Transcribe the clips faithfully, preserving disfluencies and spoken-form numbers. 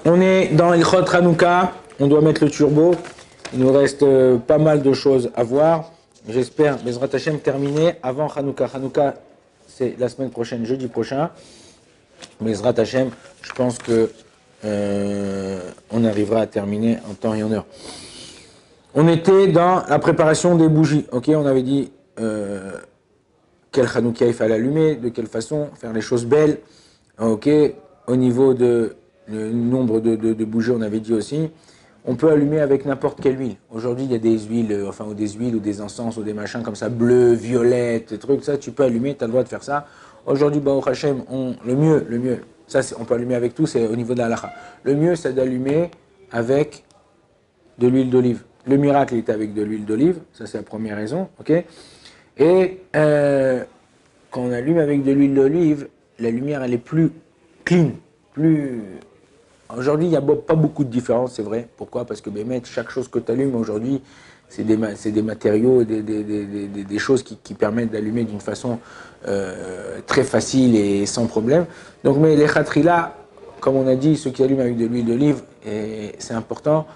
On est dans Ilchot Hanouka, on doit mettre le turbo. Il nous reste euh, pas mal de choses à voir. J'espère, Bezrat Hashem, terminer avant Hanouka. Hanouka, c'est la semaine prochaine, jeudi prochain. Bezrat Hashem, je pense que euh, on arrivera à terminer en temps et en heure. On était dans la préparation des bougies. Ok, on avait dit euh, quel Hanouka il fallait allumer, de quelle façon, faire les choses belles. Ok, au niveau de le nombre de, de, de bougies, on avait dit aussi, on peut allumer avec n'importe quelle huile. Aujourd'hui, il y a des huiles, euh, enfin, ou des huiles, ou des encens, ou des machins comme ça, bleu, violette, des trucs, ça, tu peux allumer, tu as le droit de faire ça. Aujourd'hui, Baruch Hashem, on, le mieux, le mieux, ça, on peut allumer avec tout, c'est au niveau de la halakha. Le mieux, c'est d'allumer avec de l'huile d'olive. Le miracle est avec de l'huile d'olive, ça, c'est la première raison, ok. Et euh, quand on allume avec de l'huile d'olive, la lumière, elle est plus clean, plus... Aujourd'hui, il n'y a pas beaucoup de différence, c'est vrai. Pourquoi? Parce que Bémet, chaque chose que tu allumes aujourd'hui, c'est des, des matériaux, des, des, des, des, des choses qui, qui permettent d'allumer d'une façon euh, très facile et sans problème. Donc, mais les khatrila, comme on a dit, ceux qui allument avec de l'huile d'olive, c'est important.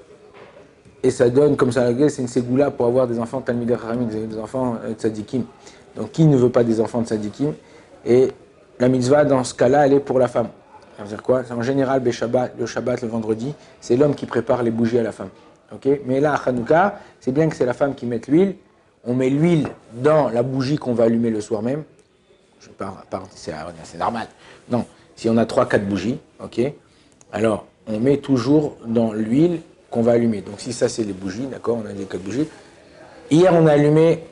Et ça donne, comme ça, c'est une ségoula pour avoir des enfants talmidei chachamim, des enfants euh, tzadikim. Donc, qui ne veut pas des enfants tzadikim? Et la mitzvah, dans ce cas-là, elle est pour la femme. Ça veut dire quoi? En général, le Shabbat, le Shabbat, le vendredi, c'est l'homme qui prépare les bougies à la femme. Okay? Mais là, à Hanouka, c'est bien que c'est la femme qui mette l'huile. On met l'huile dans la bougie qu'on va allumer le soir même. Je pars, pars c'est normal. Non, si on a trois quatre bougies, ok, alors on met toujours dans l'huile qu'on va allumer. Donc si ça c'est les bougies, d'accord, on a des quatre bougies. Hier, on a allumé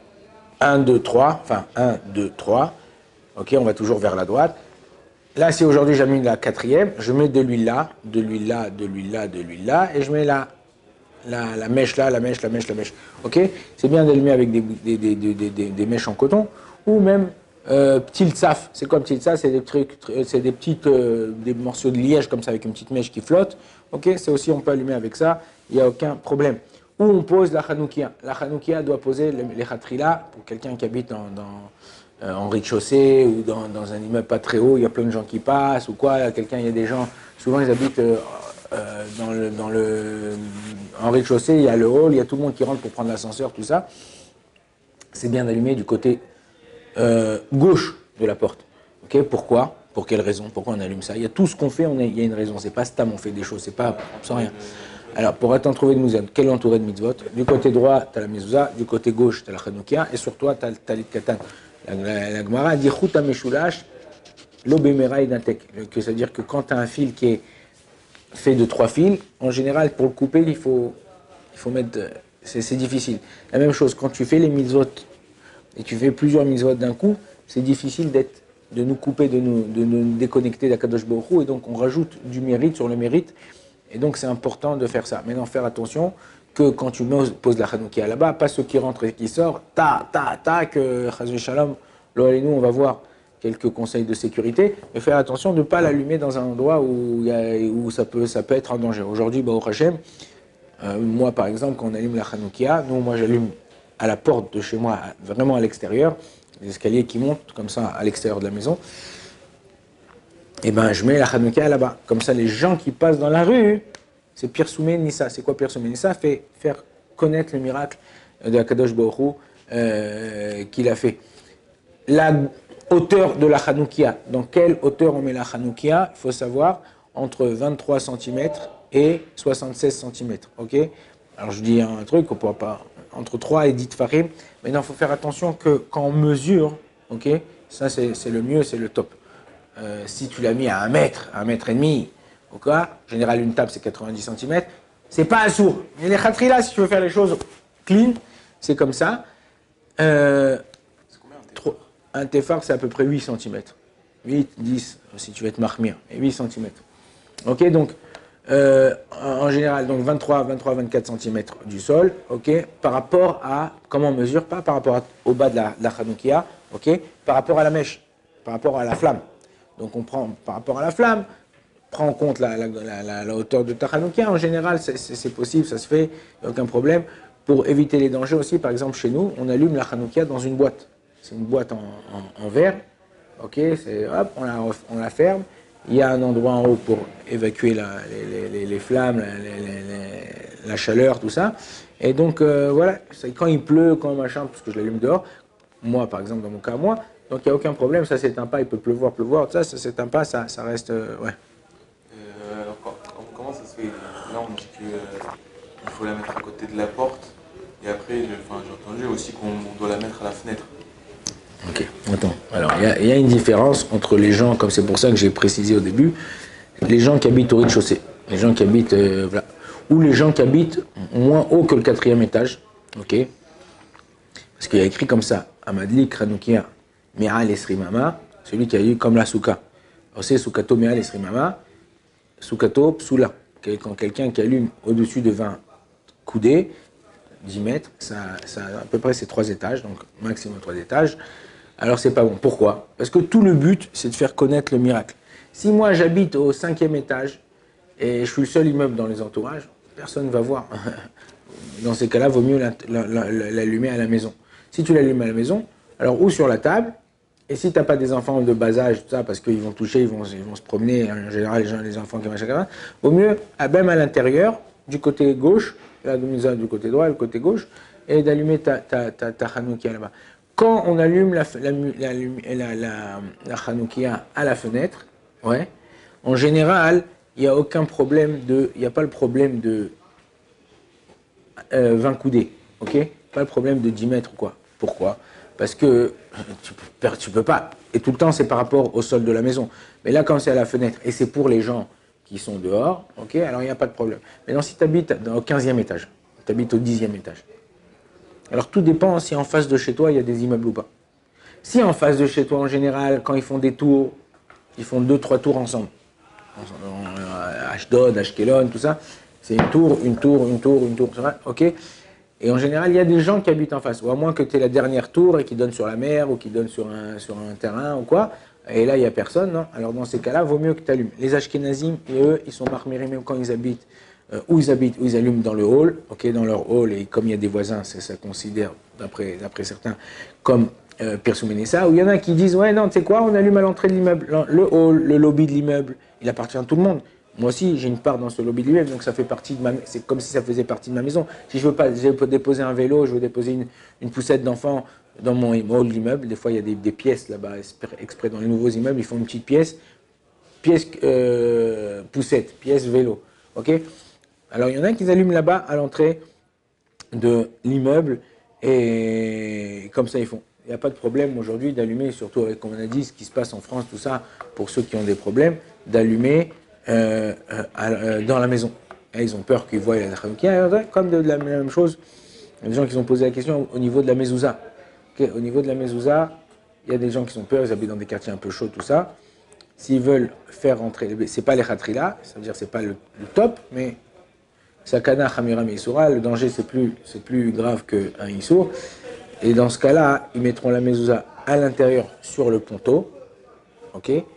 un, deux, trois, enfin un, deux, trois. Ok, on va toujours vers la droite. Là, si aujourd'hui j'allume la quatrième, je mets de l'huile là, de l'huile là, de l'huile là, de l'huile là, et je mets la, la, la mèche là, la mèche, la mèche, la mèche. Ok? C'est bien d'allumer avec des, des, des, des, des, des mèches en coton, ou même euh, petit tsaf. C'est quoi petit tsaf? C'est des trucs, c'est des petites, euh, des morceaux de liège comme ça avec une petite mèche qui flotte. Ok? C'est aussi, on peut allumer avec ça, il n'y a aucun problème. Où on pose la chanoukia. La chanoukia doit poser les, les khatrila pour quelqu'un qui habite dans, dans Euh, en rez-de-chaussée ou dans, dans un immeuble pas très haut, il y a plein de gens qui passent ou quoi, quelqu'un, il y a des gens, souvent ils habitent euh, euh, dans le, dans le, en rez-de-chaussée, il y a le hall, il y a tout le monde qui rentre pour prendre l'ascenseur, tout ça. C'est bien d'allumer du côté euh, gauche de la porte. Okay? Pourquoi? Pour quelle raison? Pourquoi on allume ça? Il y a tout ce qu'on fait, on est, il y a une raison, c'est pas stam, on fait des choses, c'est pas sans rien. Alors, pour être entouré de mouzen, quel entouré de mitzvot? Du côté droit, tu as la mezouza, du côté gauche, tu as la chanoukia, et sur toi, tu as le talit katan. La Gemara dit Chouta Meshulash, l'obémeraï d'intek. C'est-à-dire que quand tu as un fil qui est fait de trois fils, en général, pour le couper, il faut, il faut mettre. C'est difficile. La même chose, quand tu fais les mitzvot et tu fais plusieurs mitzvot d'un coup, c'est difficile d'être, de nous couper, de nous, de nous déconnecter d'Akadosh Baruch Hu, et donc on rajoute du mérite sur le mérite. Et donc c'est important de faire ça. Maintenant, faire attention que quand tu poses la chanoukia là-bas, pas ceux qui rentrent et qui sortent, ta, ta, ta, que Chazvé Shalom, et nous, on va voir quelques conseils de sécurité, mais faire attention de ne pas l'allumer dans un endroit où, y a, où ça, peut, ça peut être en danger. Aujourd'hui, Baruch Hashem, euh, moi par exemple, quand on allume la chanoukia, nous, moi j'allume à la porte de chez moi, vraiment à l'extérieur, des escaliers qui montent comme ça à l'extérieur de la maison, et ben je mets la chanoukia là-bas. Comme ça, les gens qui passent dans la rue, c'est Pirsoumé Nissa. C'est quoi Pirsoumé Nissa? Fait faire connaître le miracle de Akadosh Baruch Hu euh, qu'il a fait. La hauteur de la chanoukia. Dans quelle hauteur on met la chanoukia? Il faut savoir entre vingt-trois centimètres et soixante-seize centimètres. Ok? Alors je dis un truc, on pourra pas entre trois et dix tfarim. Maintenant, il faut faire attention que quand on mesure, ok, ça c'est le mieux, c'est le top. Euh, si tu l'as mis à un mètre, un mètre et demi, au cas, en général une table c'est quatre-vingt-dix centimètres, c'est pas un sourd. Mais les khatrila, si tu veux faire les choses clean, c'est comme ça. Euh, un tefar c'est à peu près huit centimètres. huit, dix, si tu veux être marmire, et huit centimètres. Ok, donc euh, en général, donc vingt-trois, vingt-trois, vingt-quatre centimètres du sol, ok, par rapport à, comment on mesure, pas par rapport à, au bas de la, de la chanoukia, ok, par rapport à la mèche, par rapport à la flamme. Donc on prend par rapport à la flamme, prend en compte la, la, la, la, la hauteur de ta chanoukia. En général, c'est possible, ça se fait, aucun problème. Pour éviter les dangers aussi, par exemple chez nous, on allume la chanoukia dans une boîte. C'est une boîte en, en, en verre, ok, hop, on la, on la ferme, il y a un endroit en haut pour évacuer la, les, les, les flammes, la, les, les, la chaleur, tout ça. Et donc, euh, voilà, quand il pleut, quand machin, parce que je l'allume dehors, moi, par exemple, dans mon cas, moi, donc il n'y a aucun problème, ça s'éteint pas, il peut pleuvoir, pleuvoir, tout ça, ça s'éteint pas, ça, ça reste, euh, ouais. Euh, alors, comment ça se fait? Là, on dit qu'il euh, faut la mettre à côté de la porte, et après, enfin, j'ai entendu aussi qu'on doit la mettre à la fenêtre. Ok, attends. Alors, il y, y a une différence entre les gens, comme c'est pour ça que j'ai précisé au début, les gens qui habitent au rez-de-chaussée, les gens qui habitent, euh, voilà, ou les gens qui habitent moins haut que le quatrième étage, ok? Parce qu'il y a écrit comme ça, Amadli Kranoukia Me'al Esrimama, celui qui a eu comme la souka. Alors c'est Soukato Me'al Esrimama, Soukato Psula. Quand quelqu'un qui allume au-dessus de vingt coudées, dix mètres, ça, ça, à peu près c'est trois étages, donc maximum trois étages. Alors c'est pas bon. Pourquoi? Parce que tout le but, c'est de faire connaître le miracle. Si moi j'habite au cinquième étage et je suis le seul immeuble dans les entourages, personne ne va voir. Dans ces cas-là, il vaut mieux l'allumer à la maison. Si tu l'allumes à la maison, alors ou sur la table, et si tu n'as pas des enfants de bas âge, tout ça, parce qu'ils vont toucher, ils vont, ils vont se promener, en général les, gens, les enfants qui machin, vaut mieux, même à l'intérieur, du côté gauche, la domisa du côté droit et le côté gauche, et d'allumer ta, ta, ta, ta Hanoukia là-bas. Quand on allume la, la, la, la, la, la Hanoukia à la fenêtre, ouais, en général, il n'y a aucun problème de, il n'y a pas le problème de euh, vingt coudées, ok? Pas le problème de dix mètres ou quoi. Pourquoi? Parce que tu peux, tu peux pas. Et tout le temps, c'est par rapport au sol de la maison. Mais là, quand c'est à la fenêtre, et c'est pour les gens qui sont dehors, ok, alors il n'y a pas de problème. Maintenant, si tu habites au quinzième étage, tu habites au dixième étage, alors tout dépend si en face de chez toi, il y a des immeubles ou pas. Si en face de chez toi, en général, quand ils font des tours, ils font deux, trois tours ensemble. Ashdod, Ashkelon, tout ça, c'est une tour, une tour, une tour, une tour, ok. Et en général, il y a des gens qui habitent en face, ou à moins que tu aies la dernière tour et qui donne sur la mer, ou qui donne sur un, sur un terrain, ou quoi. Et là, il n'y a personne, non? Alors dans ces cas-là, il vaut mieux que tu allumes. Les Ashkenazim, et eux, ils sont marmirés même quand ils habitent, euh, où ils habitent, où ils allument dans le hall, ok, dans leur hall, et comme il y a des voisins, ça, ça considère, d'après certains, comme euh, Pirsouménessa, où il y en a qui disent, ouais, non, tu sais quoi, on allume à l'entrée de l'immeuble, le hall, le lobby de l'immeuble, il appartient à tout le monde. Moi aussi, j'ai une part dans ce lobby de l'immeuble, donc ça fait partie de ma, c'est comme si ça faisait partie de ma maison. Si je veux pas, je veux déposer un vélo, je veux déposer une, une poussette d'enfant dans mon hall d'immeuble, des fois il y a des, des pièces là-bas, exprès dans les nouveaux immeubles, ils font une petite pièce, pièce euh, poussette, pièce vélo, ok? Alors il y en a qui allument là-bas à l'entrée de l'immeuble et comme ça ils font. Il n'y a pas de problème aujourd'hui d'allumer, surtout avec, comme on a dit, ce qui se passe en France, tout ça, pour ceux qui ont des problèmes, d'allumer euh, euh, dans la maison. Et ils ont peur qu'ils voient la Hanoukia, comme de, de la même chose. Il y a des gens qui ont posé la question au niveau de la mezouza. Okay, au niveau de la mezouza, il y a des gens qui sont peur, ils habitent dans des quartiers un peu chauds, tout ça. S'ils veulent faire rentrer, c'est pas les khatrila, ça veut dire c'est pas le, le top, mais sakana khamira meisura, le danger c'est plus, c'est plus grave qu'un issour. Et dans ce cas-là, ils mettront la mezouza à l'intérieur sur le ponteau, ok? Et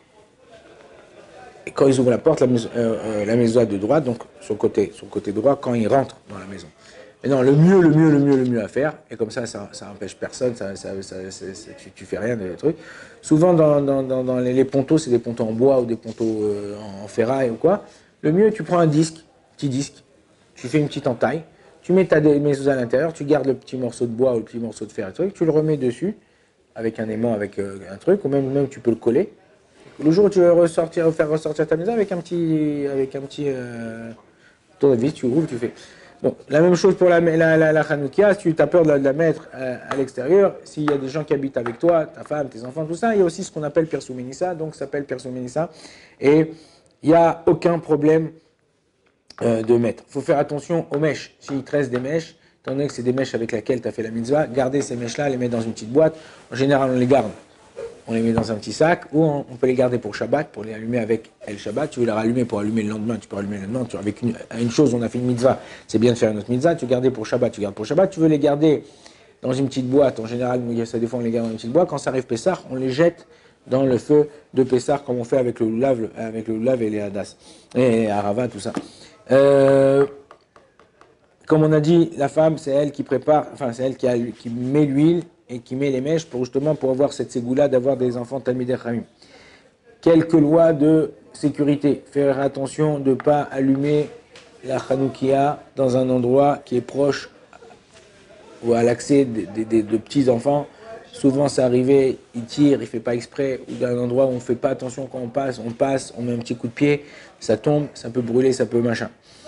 quand ils ouvrent la porte, la, mezouza, euh, euh, la mezouza de droite, donc sur le côté, sur le côté droit, quand ils rentrent dans la maison. Mais non, le mieux, le mieux, le mieux, le mieux à faire, et comme ça, ça, ça empêche personne, ça, ça, ça, ça, tu, tu fais rien de trucs. Souvent, dans, dans, dans, dans les, les ponteaux, c'est des ponteaux en bois ou des ponteaux euh, en ferraille ou quoi. Le mieux, tu prends un disque, petit disque, tu fais une petite entaille. Tu mets ta mezouza à l'intérieur, tu gardes le petit morceau de bois ou le petit morceau de fer, et truc, tu le remets dessus avec un aimant, avec euh, un truc, ou même, même tu peux le coller. Le jour où tu veux ressortir, faire ressortir ta maison avec un petit, avec un petit euh, tournevis, tu ouvres, tu fais. Donc la même chose pour la, la, la, la Hanoukia, si tu as peur de la, de la mettre à, à l'extérieur, s'il y a des gens qui habitent avec toi, ta femme, tes enfants, tout ça, il y a aussi ce qu'on appelle Pirsouménissa, donc ça s'appelle Pirsouménissa, et il n'y a aucun problème Euh, de mettre. Il faut faire attention aux mèches. S'il te reste des mèches, étant donné que c'est des mèches avec lesquelles tu as fait la mitzvah, garder ces mèches-là, les mettre dans une petite boîte. En général, on les garde. On les met dans un petit sac, ou on, on peut les garder pour Shabbat, pour les allumer avec El Shabbat. Tu veux les rallumer pour allumer le lendemain, tu peux allumer le lendemain. Tu, avec une, une chose, on a fait une mitzvah, c'est bien de faire une autre mitzvah. Tu gardes pour Shabbat, tu gardes pour Shabbat. Tu veux les garder dans une petite boîte. En général, ça des fois on les garde dans une petite boîte. Quand ça arrive Pessah, on les jette dans le feu de Pessah, comme on fait avec le lave, avec le lave et les hadas et Arava, tout ça. Euh, comme on a dit, la femme, c'est elle qui prépare, enfin c'est elle qui, a, qui met l'huile et qui met les mèches pour justement pour avoir cette ségoula d'avoir des enfants Talmidei Chachamim. Quelques lois de sécurité. Faire attention de ne pas allumer la Hanoukia dans un endroit qui est proche ou à l'accès de, de, de, de petits enfants. Souvent, c'est arrivé, il tire, il ne fait pas exprès, ou dans un endroit où on ne fait pas attention quand on passe, on passe, on met un petit coup de pied, ça tombe, ça peut brûler, ça peut machin.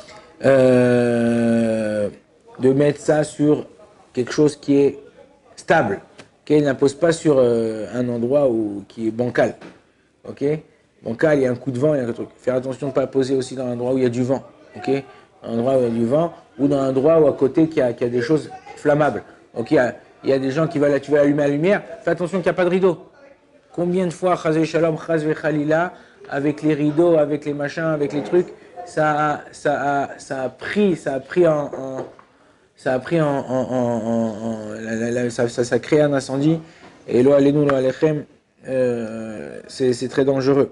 Euh, de mettre ça sur quelque chose qui est stable, qu'elle n'impose pas sur euh, un endroit où, qui est bancal. Ok, bancal, il y a un coup de vent, il y a un truc. Faire attention de ne pas poser aussi dans un endroit où il y a du vent. Ok, un endroit où il y a du vent, ou dans un endroit où à côté qu'il y a, qu'il y a des choses flammables. Ok, il y a, il y a des gens qui veulent, tu vas allumer la lumière, fais attention qu'il n'y a pas de rideau. Combien de fois, Chazé Shalom, Chazé Khalila, avec les rideaux, avec les machins, avec les trucs, ça a, ça a, ça a pris, ça a pris en, en ça a pris en, en, en, en la, la, la, ça, ça, ça a créé un incendie. Et lo alenu lo alechem, euh, c'est très dangereux.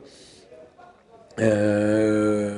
Euh,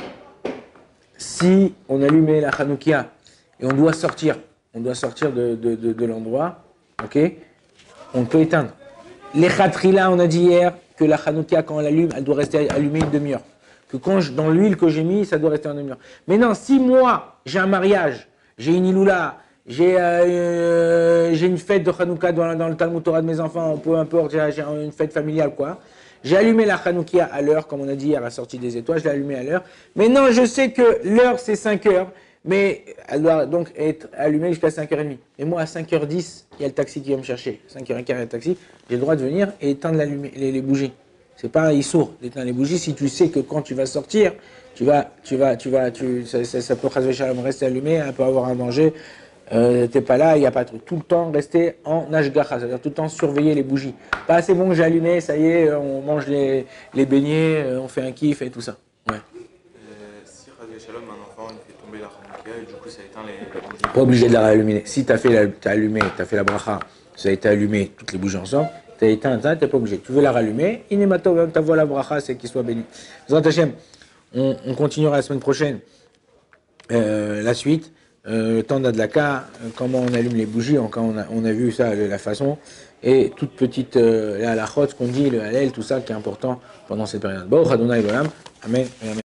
si on allumait la Hanoukia et on doit sortir, on doit sortir de, de, de, de l'endroit, ok, on peut éteindre. Les khatrila, on a dit hier que la Hanoukia, quand on l'allume, elle doit rester allumée une demi-heure. Que quand je, dans l'huile que j'ai mis, ça doit rester une demi-heure. Mais non, si moi, j'ai un mariage, j'ai une iloula, j'ai euh, une fête de Hanouka dans, dans le Talmud Torah de mes enfants, peu importe, j'ai une fête familiale, quoi. J'ai allumé la Hanoukia à l'heure, comme on a dit à la sortie des étoiles, je l'ai allumée à l'heure. Mais non, je sais que l'heure, c'est cinq heures. Mais elle doit donc être allumée jusqu'à cinq heures trente. Et moi, à cinq heures dix, il y a le taxi qui va me chercher. cinq heures quinze, il y a le taxi. J'ai le droit de venir et éteindre la les, les bougies. C'est pas un issour d'éteindre les bougies si tu sais que quand tu vas sortir, tu vas, tu vas, tu vas, tu, ça, ça, ça peut rester allumé, elle peut avoir un danger. Euh, t'es pas là, il n'y a pas de truc. Tout le temps rester en ashgacha, c'est-à-dire tout le temps surveiller les bougies. Pas c'est bon, j'ai allumé, ça y est, on mange les, les beignets, on fait un kiff et tout ça. Ouais. Shalom, un enfant, il fait tomber la Hanoukia et du coup ça éteint les, les bougies. Pas obligé de la rallumer. Si tu as fait la, t'as allumé, tu as fait la bracha, ça a été allumé, toutes les bougies ensemble, tu as éteint ça, tu n'es pas obligé. Tu veux la rallumer, inemato, ta voix la bracha, c'est qu'il soit béni. Zrat Hashem, on, on continuera la semaine prochaine euh, la suite, euh, le temps d'Adlaka, euh, comment on allume les bougies, encore on a, on a vu ça, la façon, et toute petite, euh, la halachot, ce qu'on dit, le halel, tout ça qui est important pendant cette période. Bon, Adonai Olam, Amen. Amen.